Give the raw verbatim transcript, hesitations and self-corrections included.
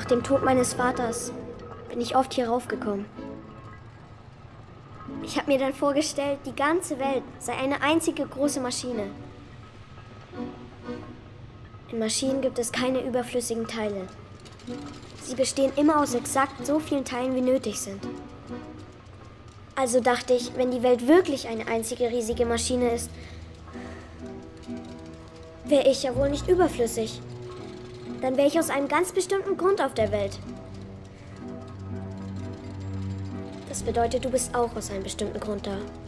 dem Tod meines Vaters bin ich oft hier raufgekommen. Ich habe mir dann vorgestellt, die ganze Welt sei eine einzige große Maschine. In Maschinen gibt es keine überflüssigen Teile. Sie bestehen immer aus exakt so vielen Teilen, wie nötig sind. Also dachte ich, wenn die Welt wirklich eine einzige riesige Maschine ist, wäre ich ja wohl nicht überflüssig. Dann wäre ich aus einem ganz bestimmten Grund auf der Welt. Das bedeutet, du bist auch aus einem bestimmten Grund da.